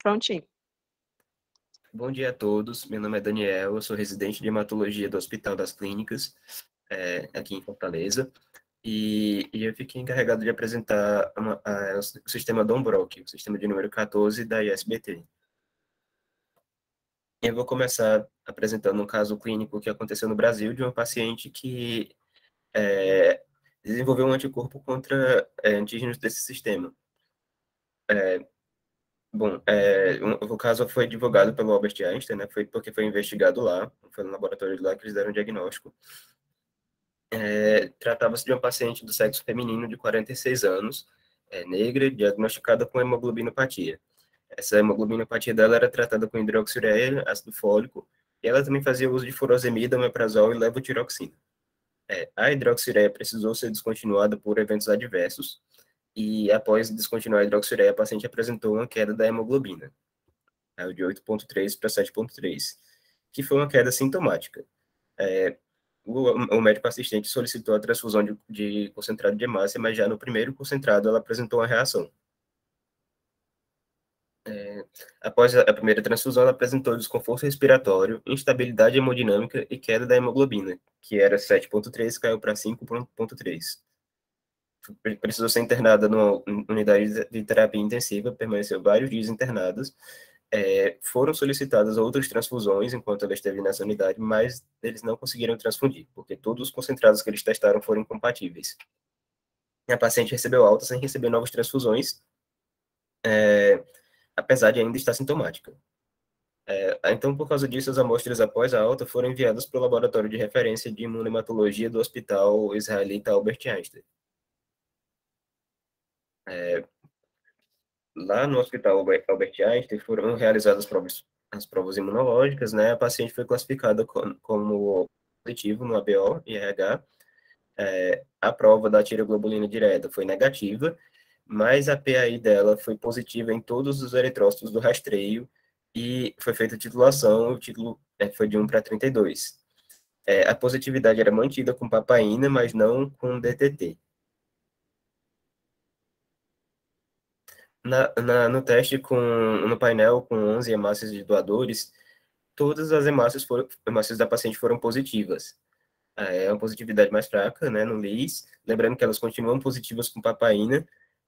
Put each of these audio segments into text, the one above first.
Prontinho. Bom dia a todos, meu nome é Daniel, eu sou residente de hematologia do Hospital das Clínicas, aqui em Fortaleza, e eu fiquei encarregado de apresentar o sistema Dombrok, o sistema de número 14 da ISBT. Eu vou começar apresentando um caso clínico que aconteceu no Brasil de uma paciente que desenvolveu um anticorpo contra antígenos desse sistema. O caso foi divulgado pelo Albert Einstein, né? Foi porque foi investigado lá, foi no laboratório lá que eles deram o diagnóstico. Tratava-se de uma paciente do sexo feminino de 46 anos, negra, diagnosticada com hemoglobinopatia. Essa hemoglobinopatia dela era tratada com hidroxiureia, ácido fólico, e ela também fazia uso de furosemida, omeprazol e levotiroxina. A hidroxiureia precisou ser descontinuada por eventos adversos, e após descontinuar a hidroxiureia, a paciente apresentou uma queda da hemoglobina, de 8,3 para 7,3, que foi uma queda sintomática. O médico assistente solicitou a transfusão de concentrado de hemácia, mas já no primeiro concentrado ela apresentou uma reação. Após a primeira transfusão, ela apresentou desconforto respiratório, instabilidade hemodinâmica e queda da hemoglobina, que era 7,3, caiu para 5,3. Precisou ser internada numa unidade de terapia intensiva, permaneceu vários dias internados. Foram solicitadas outras transfusões enquanto ela esteve nessa unidade, mas eles não conseguiram transfundir, porque todos os concentrados que eles testaram foram incompatíveis. A paciente recebeu alta sem receber novas transfusões, apesar de ainda estar sintomática. Então, por causa disso, as amostras após a alta foram enviadas para o laboratório de referência de imunohematologia do Hospital Israelita Albert Einstein. Lá no Hospital Albert Einstein foram realizadas as provas imunológicas, né? A paciente foi classificada como positivo no ABO e RH. A prova da tireoglobulina direta foi negativa, mas a PAI dela foi positiva em todos os eritrócitos do rastreio e foi feita a titulação, o título foi de 1 para 32. A positividade era mantida com papaina, mas não com DTT. No teste no painel com 11 hemácias de doadores, todas as hemácias da paciente foram positivas. É uma positividade mais fraca, né, no LIS, lembrando que elas continuam positivas com papaina,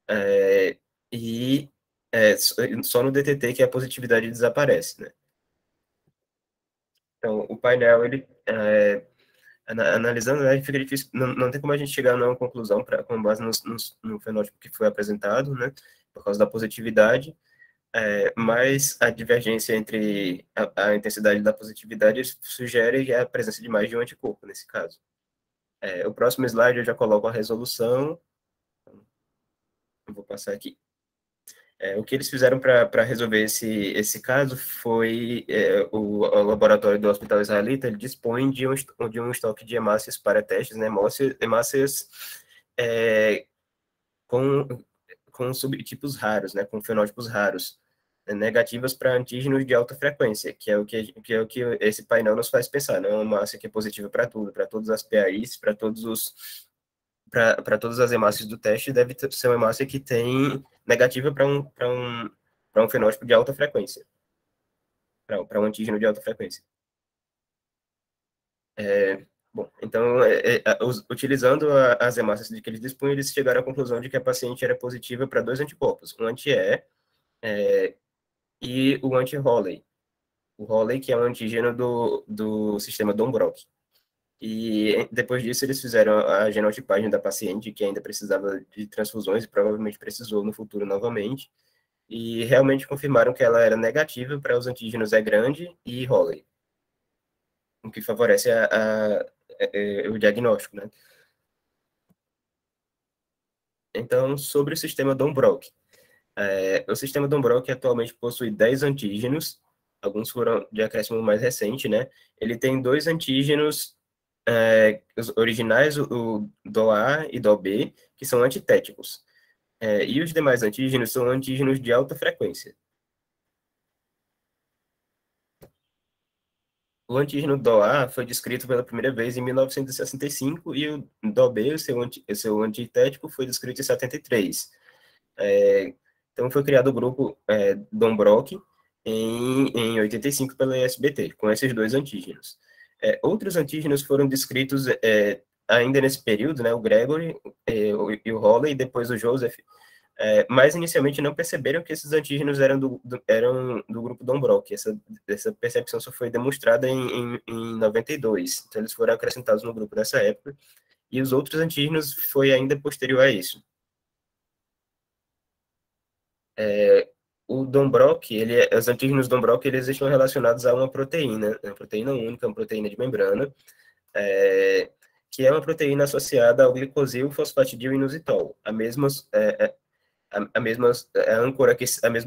e só no DTT que a positividade desaparece, né. Então, o painel, ele, analisando, né, fica difícil, não tem como a gente chegar a uma conclusão com base no fenótipo que foi apresentado, né, por causa da positividade, mas a divergência entre a intensidade da positividade sugere a presença de mais de um anticorpo, nesse caso. O próximo slide eu já coloco a resolução. Eu vou passar aqui. O que eles fizeram para resolver esse caso foi o laboratório do Hospital Israelita, ele dispõe de um estoque de hemácias para testes, né, hemácias com subtipos raros, né, com fenótipos raros, negativas para antígenos de alta frequência, que é o que esse painel nos faz pensar, né, uma hemácia que é positiva para tudo, para todas as PAIs, para todas as hemácias do teste, deve ser uma hemácia que tem negativa para um fenótipo de alta frequência, para um antígeno de alta frequência. Bom, então, utilizando as hemácias de que eles dispunham, eles chegaram à conclusão de que a paciente era positiva para dois anticorpos, um anti-E e o anti-Holley. O Holley, que é um antígeno do sistema Dombrok. E depois disso, eles fizeram a genotipagem da paciente, que ainda precisava de transfusões e provavelmente precisou no futuro novamente, e realmente confirmaram que ela era negativa para os antígenos E grande e Holley, o que favorece o diagnóstico, né? Então, sobre o sistema Dombrok. O sistema Dombrok atualmente possui 10 antígenos, alguns foram de acréscimo mais recente, né? Ele tem dois antígenos os originais, o DOA e DOB, que são antitéticos. E os demais antígenos são antígenos de alta frequência. O antígeno DOA foi descrito pela primeira vez em 1965 e o DOB, o seu antitético, foi descrito em 73. Então, foi criado o grupo Dombrowski em 85 pela SBT, com esses dois antígenos. Outros antígenos foram descritos ainda nesse período, né, o Gregory e o Hawley, e depois o Joseph, mas inicialmente não perceberam que esses antígenos eram do grupo Dombrowski. Essa percepção só foi demonstrada em 92, então eles foram acrescentados no grupo nessa época, e os outros antígenos foi ainda posterior a isso. O Dombrowski, os antígenos Dombrowski, eles estão relacionados a uma proteína única, uma proteína de membrana, que é uma proteína associada ao glicosil fosfatidil inositol, a mesma âncora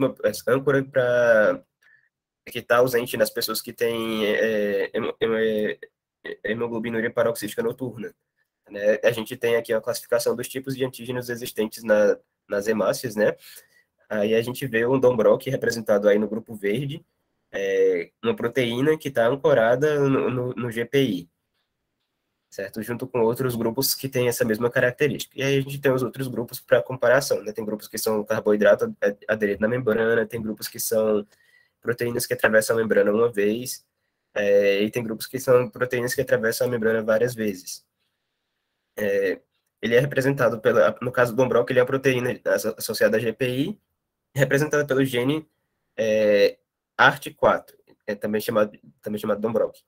para que está ausente nas pessoas que têm hemoglobinuria paroxística noturna. Né? A gente tem aqui a classificação dos tipos de antígenos existentes nas hemácias, né? Aí a gente vê o Dombrowski representado aí no grupo verde, uma proteína que está ancorada no GPI, certo? Junto com outros grupos que têm essa mesma característica. E aí a gente tem os outros grupos para comparação, né? Tem grupos que são carboidrato aderido na membrana, tem grupos que são proteínas que atravessam a membrana uma vez, e tem grupos que são proteínas que atravessam a membrana várias vezes. Ele é representado no caso do Dombrowski, ele é a proteína associada a GPI, representada pelo gene ART4, também chamado Dombrowski.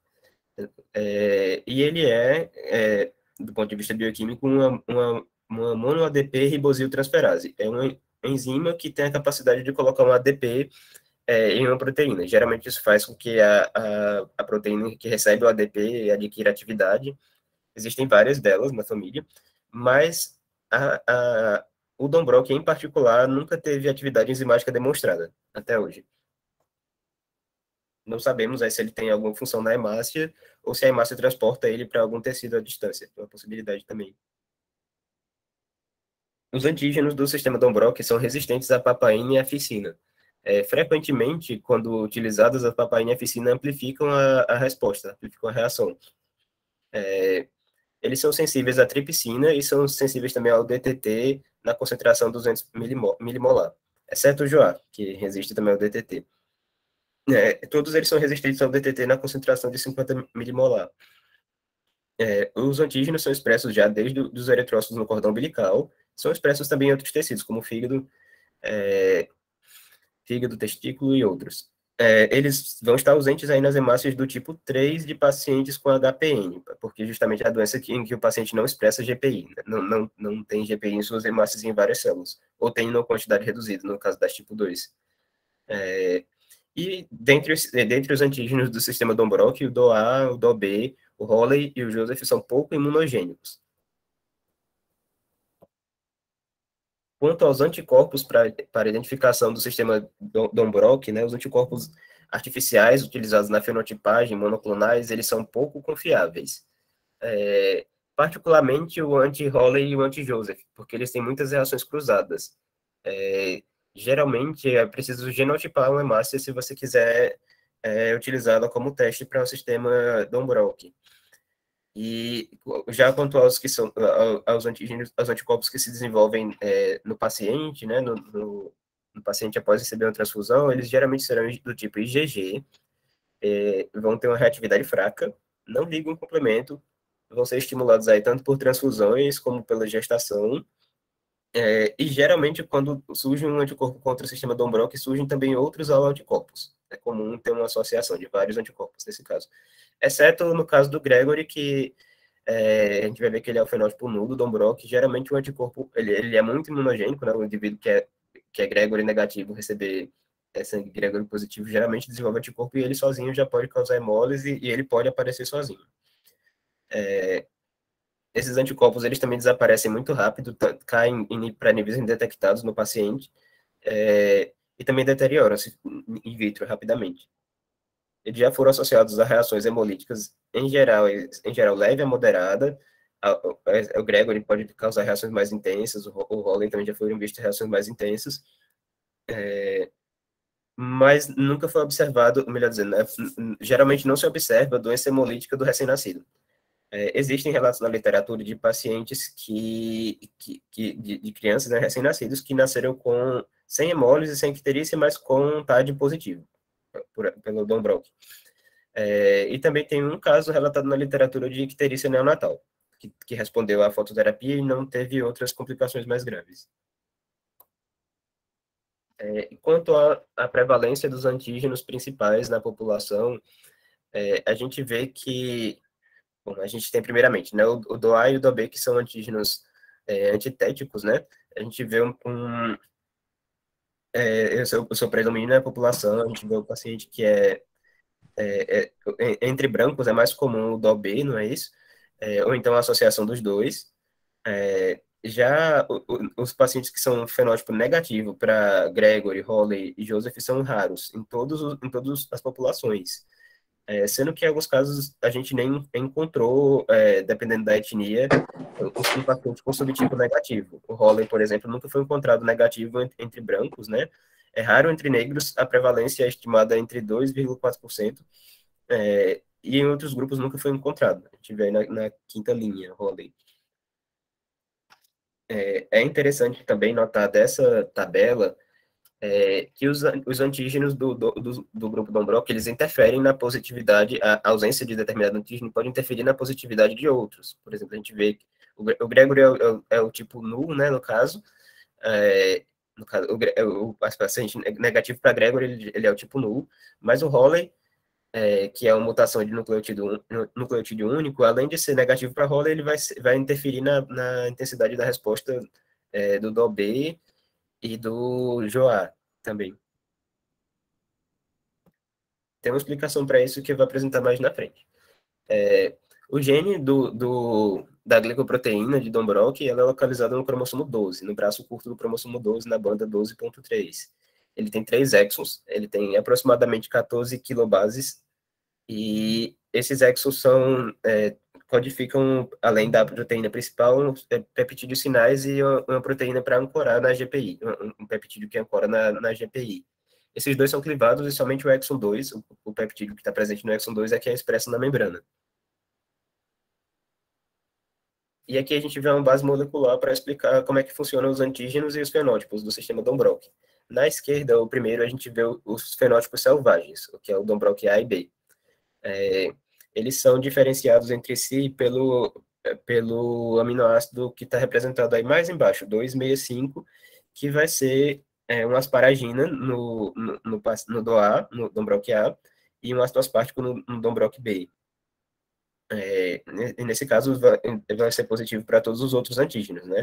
E ele do ponto de vista bioquímico, uma mono-ADP ribosiltransferase. É uma enzima que tem a capacidade de colocar um ADP em uma proteína. Geralmente isso faz com que a proteína que recebe o ADP adquira atividade. Existem várias delas na família, mas o Dombrowski, em particular, nunca teve atividade enzimática demonstrada até hoje. Não sabemos se ele tem alguma função na hemácia ou se a hemácia transporta ele para algum tecido à distância. É uma possibilidade também. Os antígenos do sistema Dombrowski são resistentes à papaina e à ficina. Frequentemente, quando utilizadas, a papaina e a ficina amplificam a resposta, amplificam a reação. Eles são sensíveis à tripsina e são sensíveis também ao DTT na concentração 200 milimolar, exceto o JOA, que resiste também ao DTT. Todos eles são resistentes ao DTT na concentração de 50 milimolar. Os antígenos são expressos já desde os eritrócitos no cordão umbilical, são expressos também em outros tecidos, como fígado, testículo e outros. Eles vão estar ausentes aí nas hemácias do tipo 3 de pacientes com HPN, porque justamente é a doença em que o paciente não expressa GPI, né? Não tem GPI em suas hemácias em várias células, ou tem em quantidade reduzida, no caso das tipo 2. E dentre os antígenos do sistema Dombrowski, o DOA, o DOB, o Hawley e o Joseph são pouco imunogênicos. Quanto aos anticorpos para identificação do sistema Dombrowski, né, os anticorpos artificiais utilizados na fenotipagem, monoclonais, eles são pouco confiáveis. Particularmente o anti-Hawley e o anti-Joseph, porque eles têm muitas reações cruzadas. Geralmente é preciso genotipar uma hemácia se você quiser utilizá-la como teste para o sistema Dombrowski. E já quanto aos antígenos, aos anticorpos que se desenvolvem no paciente, né, no paciente após receber uma transfusão, eles geralmente serão do tipo IgG, vão ter uma reatividade fraca, não ligam complemento, vão ser estimulados aí tanto por transfusões como pela gestação, e geralmente quando surge um anticorpo contra o sistema Dombrowski, surgem também outros anticorpos. É comum ter uma associação de vários anticorpos nesse caso. Exceto no caso do Gregory, que a gente vai ver que ele é o fenótipo nulo do Dombrowski. Geralmente o anticorpo, ele é muito imunogênico, né? O indivíduo que é Gregory negativo receber sangue Gregory positivo, geralmente desenvolve anticorpo e ele sozinho já pode causar hemólise e ele pode aparecer sozinho. Esses anticorpos, eles também desaparecem muito rápido, caem para níveis indetectados no paciente, e também deterioram-se in vitro rapidamente. Eles já foram associados a reações hemolíticas, em geral leve a moderada. O Gregory pode causar reações mais intensas, o Hawley também já foram vistos reações mais intensas, mas nunca foi observado, melhor dizendo, né, geralmente não se observa a doença hemolítica do recém-nascido. Existem relatos na literatura de pacientes de crianças, né, recém-nascidos que nasceram com sem hemólise, sem icterícia, mas com TAD positivo, pelo Dombrowski. E também tem um caso relatado na literatura de icterícia neonatal, que respondeu à fototerapia e não teve outras complicações mais graves. Quanto à prevalência dos antígenos principais na população, a gente vê que, bom, a gente tem primeiramente, né, o DOA e o DOB, que são antígenos antitéticos, né? A gente vê o seu predomínio na população, a gente vê o paciente que entre brancos é mais comum o DOB, não é isso? Ou então a associação dos dois. Já os pacientes que são fenótipo negativo para Gregory, Hawley e Joseph são raros em todas as populações. Sendo que em alguns casos a gente nem encontrou, dependendo da etnia, um paciente com subtipo negativo. O Hawley, por exemplo, nunca foi encontrado negativo entre brancos, né? É raro entre negros, a prevalência é estimada entre 2,4%, e em outros grupos nunca foi encontrado. A gente vê aí na quinta linha, Hawley. É interessante também notar dessa tabela que os antígenos do grupo Dombrowski, eles interferem na positividade, a ausência de determinado antígeno pode interferir na positividade de outros. Por exemplo, a gente vê que o Gregory é o tipo null, né, no caso, o paciente negativo para Gregory, ele é o tipo null, mas o Hawley, que é uma mutação de nucleotídeo único, além de ser negativo para Hawley, ele vai interferir na intensidade da resposta do DOB e do Joá também. Tem uma explicação para isso que eu vou apresentar mais na frente. O gene da glicoproteína de Dombrowski, ela é localizada no cromossomo 12, no braço curto do cromossomo 12, na banda 12.3. Ele tem 3 exons, ele tem aproximadamente 14 quilobases, e esses exons codificam, além da proteína principal, peptídeos sinais e uma proteína para ancorar na GPI, um peptídeo que ancora na GPI. Esses dois são clivados e somente o exon 2, o peptídeo que está presente no exon 2, é que é expresso na membrana. E aqui a gente vê uma base molecular para explicar como é que funcionam os antígenos e os fenótipos do sistema Dombrowski. Na esquerda, o primeiro, a gente vê os fenótipos selvagens, o que é o Dombrowski A e B. Eles são diferenciados entre si pelo aminoácido que está representado aí mais embaixo, 265, que vai ser uma asparagina no DOA, no Dombrowski A, e um ácido aspartico no Dombrowski B. Nesse caso, vai ser positivo para todos os outros antígenos, né?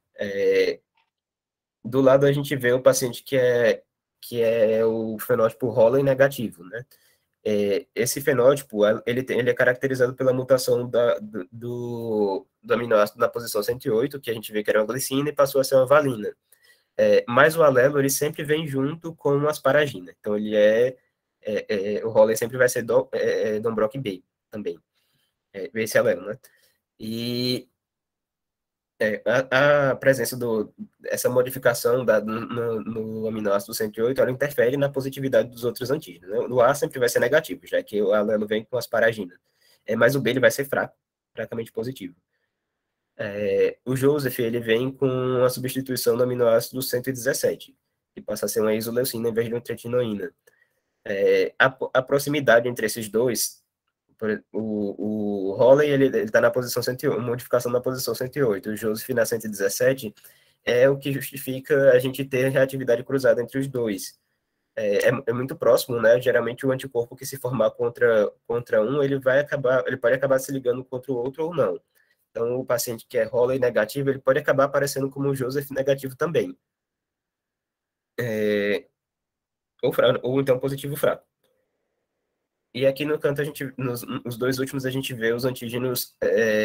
Do lado, a gente vê o paciente que é o fenótipo Hawley negativo, né? Esse fenótipo, ele é caracterizado pela mutação do aminoácido na posição 108, que a gente vê que era uma glicina, e passou a ser uma valina. Mas o alelo, ele sempre vem junto com uma asparagina. Então, o Hawley sempre vai ser Dombrowski B também. Esse alelo, né? E a presença essa modificação no aminoácido 108, ela interfere na positividade dos outros antígenos, né? O A sempre vai ser negativo, já que o alelo vem com asparagina. Mas o B ele vai ser fraco, fracamente positivo. O Joseph, ele vem com a substituição do aminoácido 117, que passa a ser uma isoleucina em vez de uma tretinoína. A proximidade entre esses dois, o Hawley, ele está na posição 108, modificação na posição 108, o Joseph na 117, é o que justifica a gente ter reatividade cruzada entre os dois. É muito próximo, né? Geralmente o anticorpo que se formar contra um, ele pode acabar se ligando contra o outro ou não. Então, o paciente que é Hawley negativo, ele pode acabar aparecendo como o Joseph negativo também. Ou então positivo fraco. E aqui no canto, nos dois últimos, a gente vê os antígenos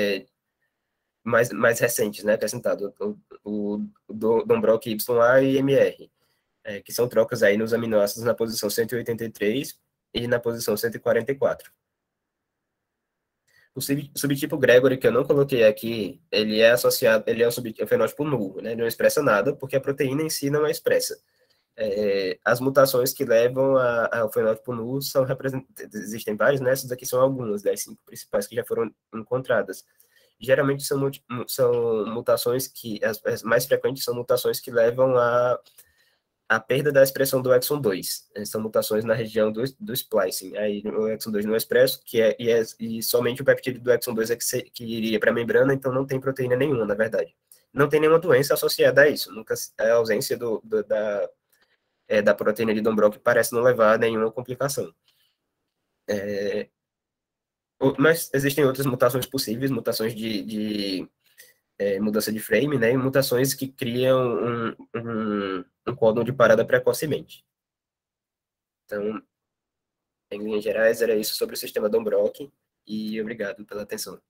mais recentes, né, acrescentado, o Dombrowski YA e MR, que são trocas aí nos aminoácidos na posição 183 e na posição 144. O subtipo Gregory, que eu não coloquei aqui, ele é associado, ele é um fenótipo nulo, né, ele não expressa nada, porque a proteína em si não é expressa. As mutações que levam ao fenótipo nulo são representadas, existem várias, né? Essas aqui são algumas das 5 principais que já foram encontradas. Geralmente são mutações as mais frequentes são mutações que levam a perda da expressão do exon 2. São mutações na região do splicing. Aí o exon 2 não é expresso, e somente o peptídeo do exon 2 é que iria para a membrana, então não tem proteína nenhuma, na verdade. Não tem nenhuma doença associada a isso. Nunca, a ausência da proteína de Dombrowski parece não levar a nenhuma complicação. Mas existem outras mutações possíveis, mutações de mudança de frame, né, e mutações que criam um códon de parada precocemente. Então, em linhas gerais, era isso sobre o sistema Dombrowski, e obrigado pela atenção.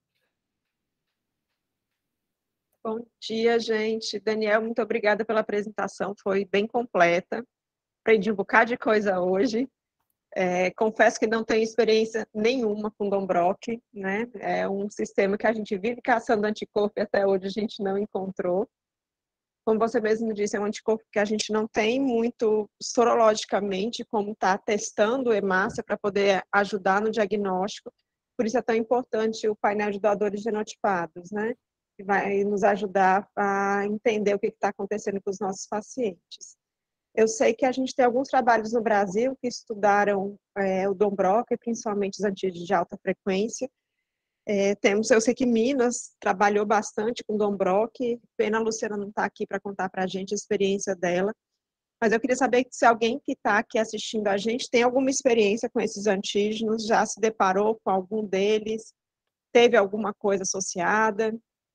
Bom dia, gente. Daniel, muito obrigada pela apresentação, foi bem completa. Aprendi um bocado de coisa hoje. Confesso que não tenho experiência nenhuma com Dombrowski, né? É um sistema que a gente vive caçando anticorpo e até hoje a gente não encontrou. Como você mesmo disse, é um anticorpo que a gente não tem muito sorologicamente como está testando hemácia para poder ajudar no diagnóstico. Por isso é tão importante o painel de doadores genotipados, né? Que vai nos ajudar a entender o que está acontecendo com os nossos pacientes. Eu sei que a gente tem alguns trabalhos no Brasil que estudaram o Dombrowski, principalmente os antígenos de alta frequência. Eu sei que Minas trabalhou bastante com Dombrowski, pena a Luciana não está aqui para contar para a gente a experiência dela, mas eu queria saber se alguém que está aqui assistindo a gente tem alguma experiência com esses antígenos, já se deparou com algum deles, teve alguma coisa associada?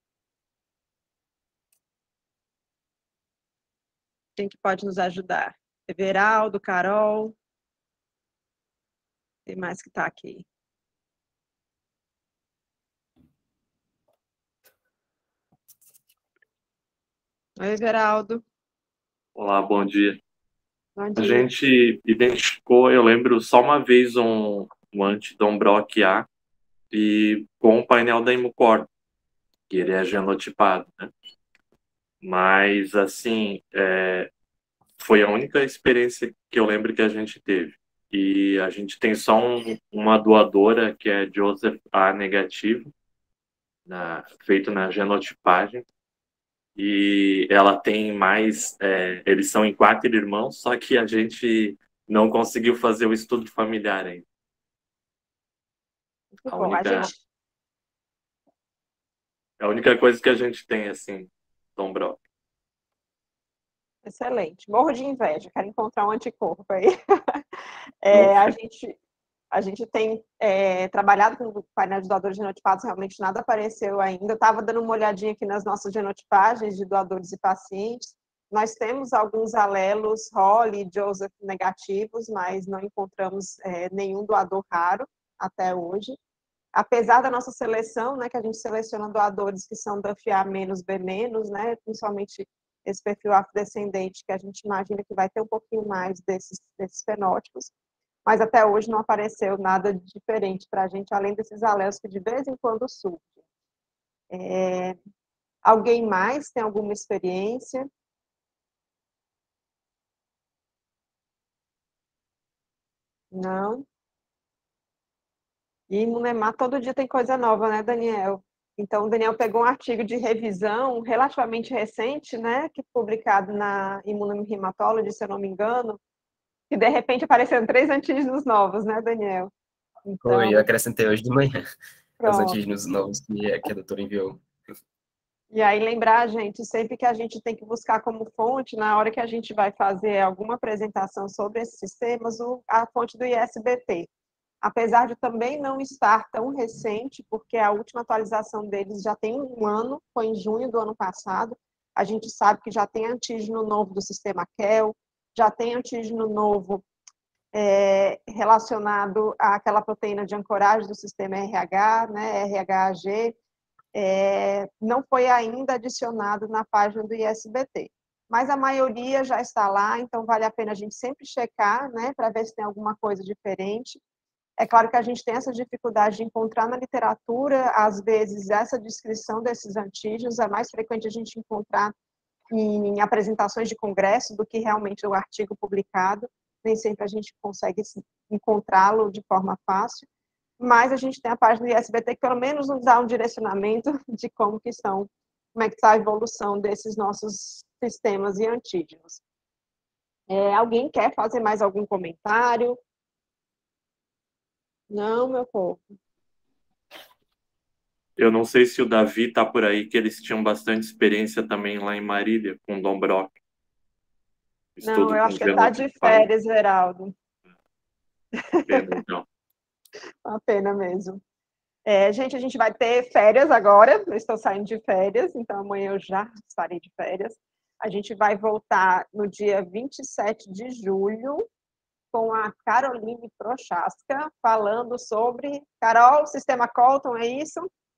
Quem que pode nos ajudar? Everaldo, Carol? Tem mais que está aqui. Oi, Everaldo. Olá, bom dia. Bom A dia. gente identificou, eu lembro, só uma vez um anti-Dombrowski A e com o painel da Imucor, que ele é genotipado, né? Mas, assim, foi a única experiência que eu lembro que a gente teve. E a gente tem só uma doadora, que é Joseph A negativo, feito na genotipagem. E ela tem mais, eles são em 4 irmãos, só que a gente não conseguiu fazer o estudo familiar ainda. A única coisa que a gente tem, assim, Dombrowski. Excelente. Morro de inveja, quero encontrar um anticorpo aí. A gente tem trabalhado com o painel de doadores genotipados, realmente nada apareceu ainda. Eu estava dando uma olhadinha aqui nas nossas genotipagens de doadores e pacientes. Nós temos alguns alelos Holly e Joseph negativos, mas não encontramos nenhum doador raro até hoje. Apesar da nossa seleção, né, que a gente seleciona doadores que são DUFA menos B menos, né, principalmente esse perfil afrodescendente, que a gente imagina que vai ter um pouquinho mais desses fenótipos, mas até hoje não apareceu nada diferente para a gente, além desses alelos que de vez em quando surgem. Alguém mais tem alguma experiência? Não? E Imunemar todo dia tem coisa nova, né, Daniel? Então, o Daniel pegou um artigo de revisão relativamente recente, né, que publicado na Immunohematology, se eu não me engano, que de repente apareceram 3 antígenos novos, né, Daniel? Então, eu acrescentei hoje de manhã os pronto. antígenos novos que a doutora enviou. E aí lembrar, gente, sempre que a gente tem que buscar como fonte, na hora que a gente vai fazer alguma apresentação sobre esses sistemas, a fonte do ISBT. Apesar de também não estar tão recente, porque a última atualização deles já tem 1 ano, foi em junho do ano passado, a gente sabe que já tem antígeno novo do sistema CEL, já tem antígeno novo relacionado àquela proteína de ancoragem do sistema RH, né, RHAG, não foi ainda adicionado na página do ISBT. Mas a maioria já está lá, então vale a pena a gente sempre checar, né, para ver se tem alguma coisa diferente. É claro que a gente tem essa dificuldade de encontrar na literatura, às vezes, essa descrição desses antígenos, é mais frequente a gente encontrar em apresentações de congresso do que realmente o artigo publicado, nem sempre a gente consegue encontrá-lo de forma fácil, mas a gente tem a página do ISBT que pelo menos nos dá um direcionamento de como é que está a evolução desses nossos sistemas e antígenos. Alguém quer fazer mais algum comentário? Não, meu povo. Eu não sei se o Davi tá por aí, que eles tinham bastante experiência também lá em Marília, com Dom Brock. Não, Estudo eu com acho que ele está de genotipado. férias, Geraldo. Pena, então. Uma pena mesmo. Gente, a gente vai ter férias agora. Eu estou saindo de férias, então amanhã eu já estarei de férias. A gente vai voltar no dia 27 de julho com a Caroline Prochaska, falando sobre... Carol, Sistema Colton, é isso?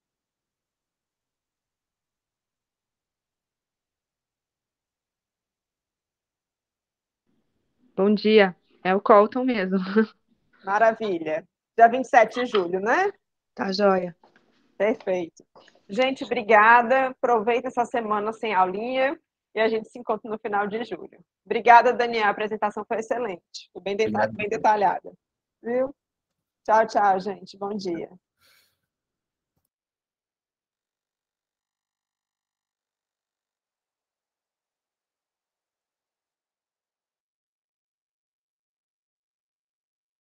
Bom dia. É o Colton mesmo. Maravilha. Dia 27 de julho, né? Tá joia. Perfeito. Gente, obrigada. Aproveita essa semana sem aulinha e a gente se encontra no final de julho. Obrigada, Daniel. A apresentação foi excelente. Foi bem Obrigado. detalhada. Viu? Tchau, tchau, gente. Bom dia.